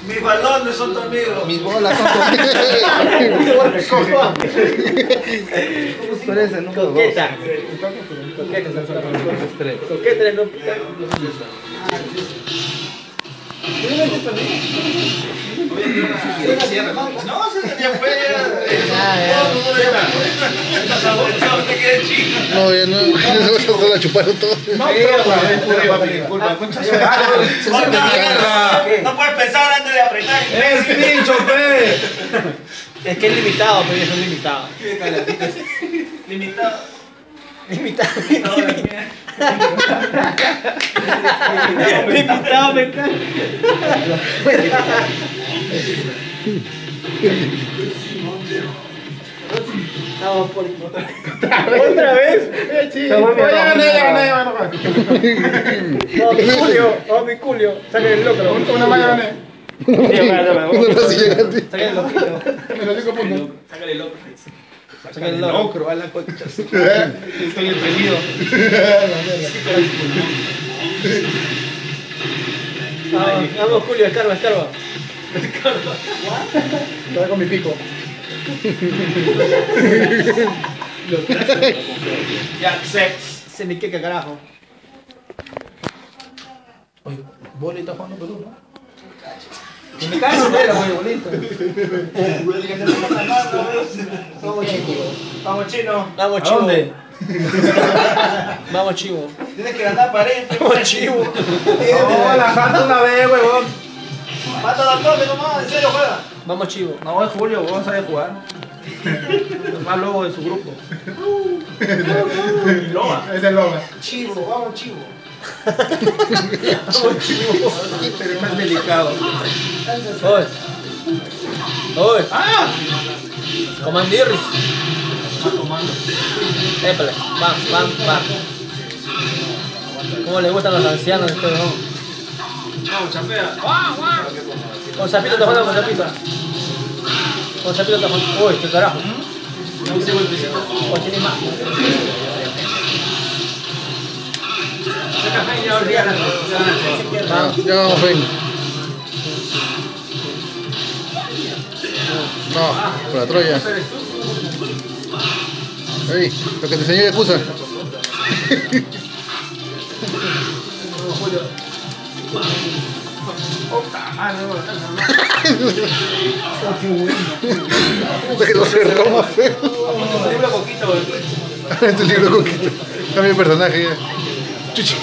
Mis balones son tus amigos. Mis bolas son tus amigos. ¿Cuál es el número 2? Coqueta. Coqueta no. No, se ya fue. No, ya no. Se la chuparon todo. No puedes pensar antes de apretar. ¡El pincho, pe! Es que es limitado, pero es limitado. Limitado. Limitado. Limitado, me encanta. Vamos por otra vez. Ya gané. Vamos, mi Julio. Saca el locro. Una más ya gané. Una más y llegaste. Saca el loquito. Me lo digo punto. Sácale el otro. Saca el locro, a la concha. Estoy entretenido. Vamos, Julio, escarba. Estoy con mi pico. Ya, sex. Se me queca, carajo. Oye, bolita jugando Perú, ¿no? Me cae en era, güey, bonito. Vamos chicos. Vamos chino. Vamos, ¿A chivo. dónde? Vamos, chivo. Tienes que ganar pared. Vamos, chivo. No, la falta una vez, huevón. Mátalo al toque nomás, en serio, juega. Vamos, chivo. No, es Julio, vos sabés jugar. El más lobo de su grupo. Loma. Es el lobo. Chivo, vamos chivo. Vamos, chivo. Pero es más delicado. Oye. ¡Ah! Comandirris. Épale. Bam. ¿Cómo le gustan los ancianos de este vamos? Vamos, chapea. Con sapito tapando, con sapito. Con sapito tapando. Uy, qué carajo. No hice golpecito. O tiene más. Saca ya olvídalo. Ya vamos, ven. No, por la Troya. Ahí, lo que te enseñó Yakuza. Que lo cerró más feo. Tu libro coquito, güey. Tu libro coquito. Cambia el personaje ya. Chuchi.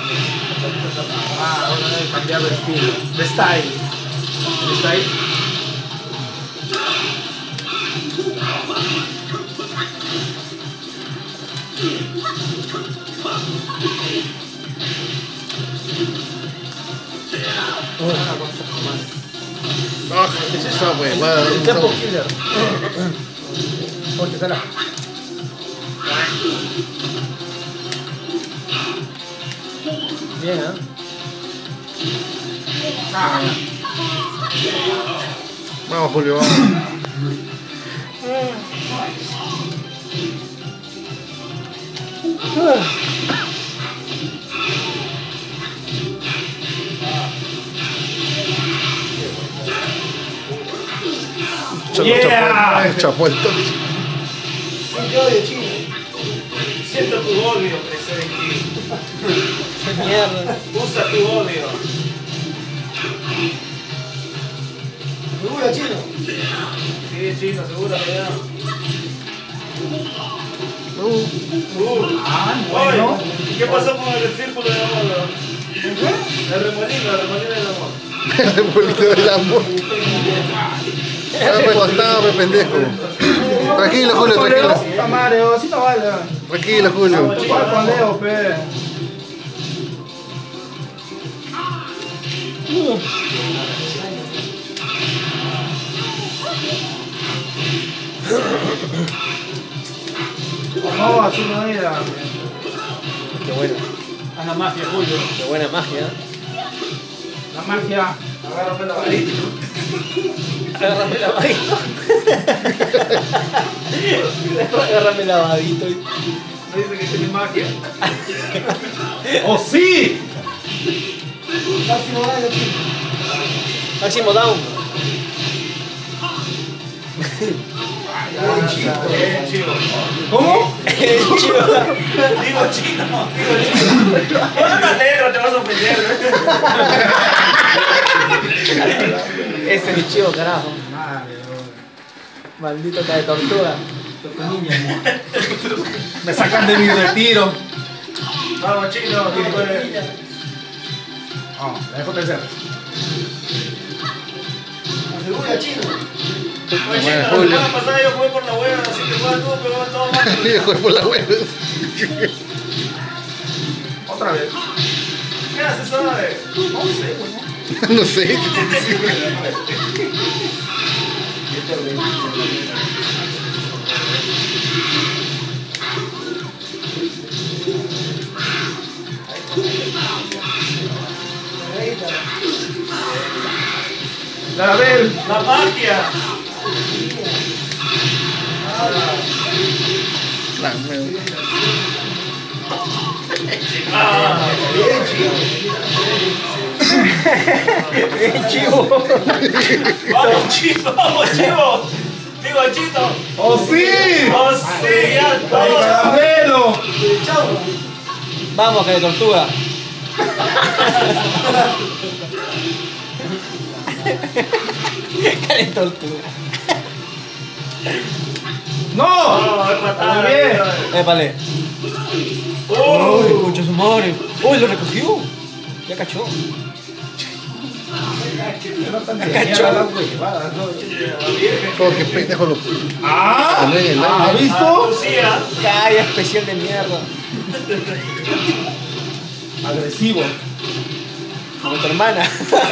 Ahora debe cambiar de estilo. De style. ¿De style? Ah, esa huevada. El Tempo Killer. Oye, carajo. Bien, ¿eh? Vamos, Julio, vamos. Chapó el toque. Siento tu odio, crecer en ti. Qué mierda. Usa tu odio. ¿Seguro, chino? Sí, chino, seguro que ya. Bueno. Oye, ¿qué pasó con el círculo de amor? El remolino del amor. El bolito del amor. Me costaba, me pendejo. Tranquilo, Julio, tranquilo. Puta madre, sí no vale. Tranquilo, Julio. ¿Cuál con Leo, pe? No, así no era. Qué bueno. A la magia, Julio. Qué buena magia. La magia. Agárrame la varita. Agárrame la vadito. Agárrame la vadito. ¿No dice que tiene magia? ¡Oh, sí! Máximo down. ¿Cómo? Chivo. Digo chino. Ponle una letra, te vas a ofender. Ese es mi chivo, carajo. Maldito cara de tortuga. Me sacan de mi retiro. Vamos, chino. Oh, la dejo tercera. Asegura, chino. Oye, Bueno, chino, la Julio. semana pasada yo jugué por la hueva, así que juegas tú, pero todo mal. Yo juego por la web. Otra vez. ¿Qué haces, sabe? No sé. A ver. La magia. La web. Chivo. Vamos, chivo, vamos, chivo. Digo, chito. ¡Oh, sí! Oh, sí, ya ¡Ay, todo. caramelo! Vamos, cara de tortuga. Cara de tortuga. ¡No! No, es patada. Muy bien. Épale. Oh. Uy, concha su madre. Uy, lo recogió. Ya cachó. Oh, qué pendejo lo. ¡Ah! ¿Ha Ah, visto? Lucía. Calla especial de mierda. Agresivo. Como tu hermana.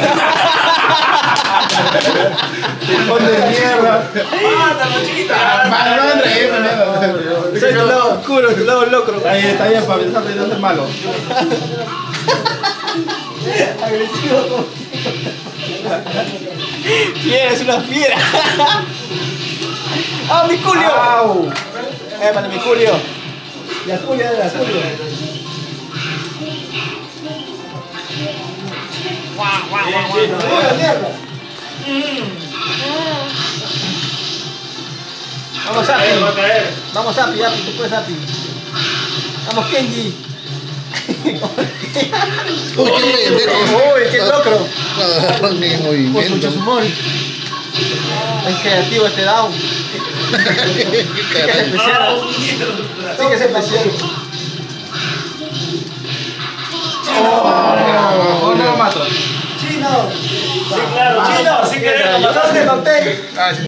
Pon de mierda. Mátalo, chita. Soy tu lado oscuro, tu lado locro. Ahí está bien, para empezar a ser malo. Agresivo. Fiera, es una fiera. ¡Ah, mi culio! ¡Au! Épale, mi culio. La culia de la culio. Guau, guau, guau, guau. Mierda. Vamos, Va a caer, va a Api. caer. Vamos, Api, Api, tú puedes, Api. Vamos, Kenji. Uy, qué pendejo. Uy, qué locro. Agarraron mi Por movimiento. mucho humor. Es creativo este down. Qué Sí que es caray. especial. Sí que es especial. Oh, no lo mato. Chino. Sí, claro, chino. Así que Yo te conté. Ah, sí.